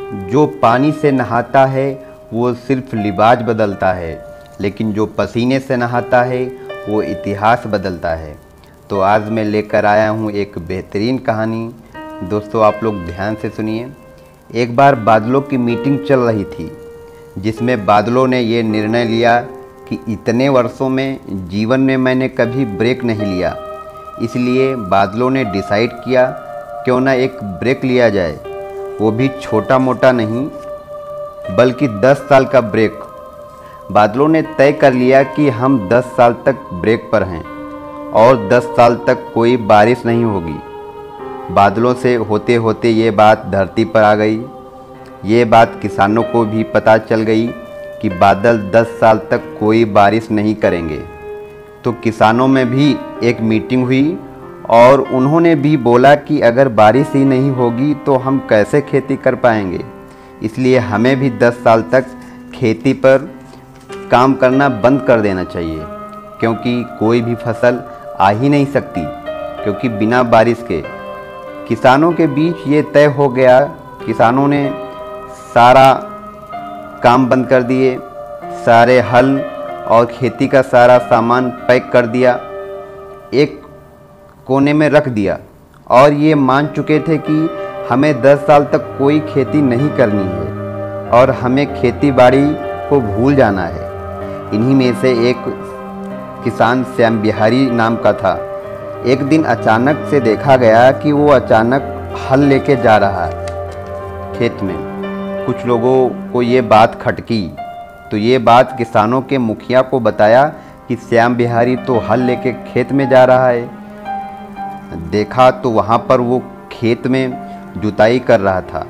जो पानी से नहाता है वो सिर्फ लिबास बदलता है, लेकिन जो पसीने से नहाता है वो इतिहास बदलता है। तो आज मैं लेकर आया हूँ एक बेहतरीन कहानी। दोस्तों आप लोग ध्यान से सुनिए। एक बार बादलों की मीटिंग चल रही थी, जिसमें बादलों ने ये निर्णय लिया कि इतने वर्षों में जीवन में मैंने कभी ब्रेक नहीं लिया, इसलिए बादलों ने डिसाइड किया क्यों ना एक ब्रेक लिया जाए, वो भी छोटा मोटा नहीं बल्कि 10 साल का ब्रेक। बादलों ने तय कर लिया कि हम 10 साल तक ब्रेक पर हैं और 10 साल तक कोई बारिश नहीं होगी। बादलों से होते होते ये बात धरती पर आ गई। ये बात किसानों को भी पता चल गई कि बादल 10 साल तक कोई बारिश नहीं करेंगे। तो किसानों में भी एक मीटिंग हुई और उन्होंने भी बोला कि अगर बारिश ही नहीं होगी तो हम कैसे खेती कर पाएंगे, इसलिए हमें भी 10 साल तक खेती पर काम करना बंद कर देना चाहिए, क्योंकि कोई भी फसल आ ही नहीं सकती क्योंकि बिना बारिश के। किसानों के बीच ये तय हो गया। किसानों ने सारा काम बंद कर दिए, सारे हल और खेती का सारा सामान पैक कर दिया, एक कोने में रख दिया और ये मान चुके थे कि हमें 10 साल तक कोई खेती नहीं करनी है और हमें खेती बाड़ी को भूल जाना है। इन्हीं में से एक किसान श्याम बिहारी नाम का था। एक दिन अचानक से देखा गया कि वो अचानक हल लेके जा रहा है खेत में। कुछ लोगों को ये बात खटकी, तो ये बात किसानों के मुखिया को बताया कि श्याम बिहारी तो हल लेके खेत में जा रहा है। देखा तो वहाँ पर वो खेत में जुताई कर रहा था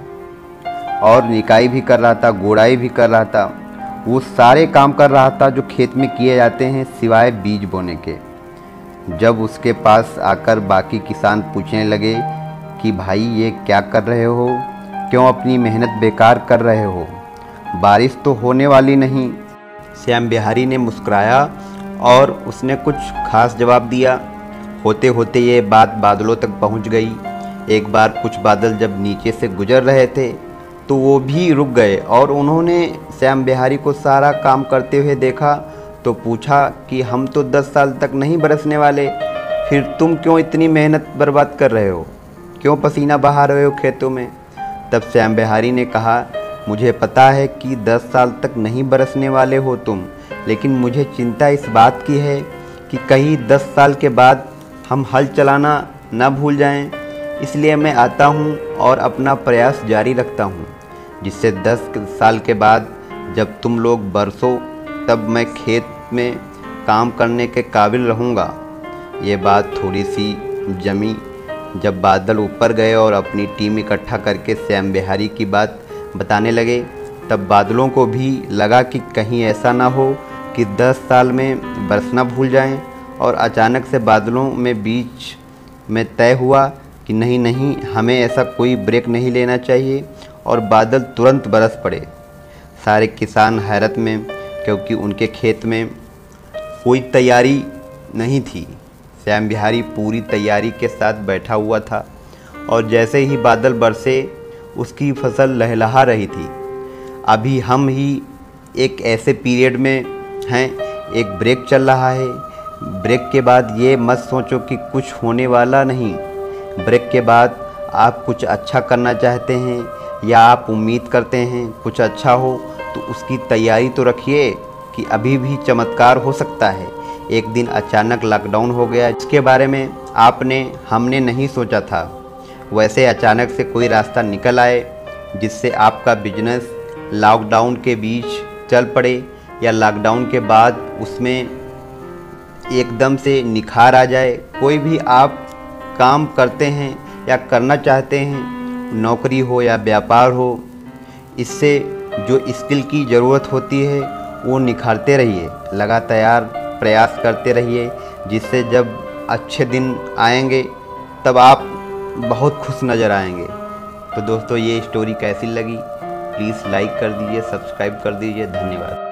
और निकाई भी कर रहा था, गोड़ाई भी कर रहा था। वो सारे काम कर रहा था जो खेत में किए जाते हैं सिवाय बीज बोने के। जब उसके पास आकर बाकी किसान पूछने लगे कि भाई ये क्या कर रहे हो, क्यों अपनी मेहनत बेकार कर रहे हो, बारिश तो होने वाली नहीं। श्याम बिहारी ने मुस्कुराया और उसने कुछ खास जवाब दिया। होते होते ये बात बादलों तक पहुंच गई। एक बार कुछ बादल जब नीचे से गुजर रहे थे तो वो भी रुक गए और उन्होंने श्याम बिहारी को सारा काम करते हुए देखा तो पूछा कि हम तो 10 साल तक नहीं बरसने वाले, फिर तुम क्यों इतनी मेहनत बर्बाद कर रहे हो, क्यों पसीना बहा रहे हो खेतों में। तब श्याम बिहारी ने कहा, मुझे पता है कि 10 साल तक नहीं बरसने वाले हो तुम, लेकिन मुझे चिंता इस बात की है कि कहीं 10 साल के बाद हम हल चलाना ना भूल जाएं, इसलिए मैं आता हूं और अपना प्रयास जारी रखता हूं, जिससे 10 साल के बाद जब तुम लोग बरसो तब मैं खेत में काम करने के काबिल रहूंगा। ये बात थोड़ी सी जमी। जब बादल ऊपर गए और अपनी टीम इकट्ठा करके श्याम बिहारी की बात बताने लगे, तब बादलों को भी लगा कि कहीं ऐसा ना हो कि 10 साल में बरसना भूल जाएं। और अचानक से बादलों में बीच में तय हुआ कि नहीं नहीं, हमें ऐसा कोई ब्रेक नहीं लेना चाहिए, और बादल तुरंत बरस पड़े। सारे किसान हैरत में, क्योंकि उनके खेत में कोई तैयारी नहीं थी। श्याम बिहारी पूरी तैयारी के साथ बैठा हुआ था और जैसे ही बादल बरसे उसकी फसल लहलहा रही थी। अभी हम ही एक ऐसे पीरियड में हैं, एक ब्रेक चल रहा है। ब्रेक के बाद ये मत सोचो कि कुछ होने वाला नहीं। ब्रेक के बाद आप कुछ अच्छा करना चाहते हैं या आप उम्मीद करते हैं कुछ अच्छा हो, तो उसकी तैयारी तो रखिए कि अभी भी चमत्कार हो सकता है। एक दिन अचानक लॉकडाउन हो गया, इसके बारे में हमने नहीं सोचा था। वैसे अचानक से कोई रास्ता निकल आए जिससे आपका बिजनेस लॉकडाउन के बीच चल पड़े या लॉकडाउन के बाद उसमें एकदम से निखार आ जाए। कोई भी आप काम करते हैं या करना चाहते हैं, नौकरी हो या व्यापार हो, इससे जो स्किल की ज़रूरत होती है वो निखारते रहिए, लगातार प्रयास करते रहिए, जिससे जब अच्छे दिन आएंगे तब आप बहुत खुश नज़र आएंगे। तो दोस्तों ये स्टोरी कैसी लगी प्लीज़ लाइक कर दीजिए, सब्सक्राइब कर दीजिए। धन्यवाद।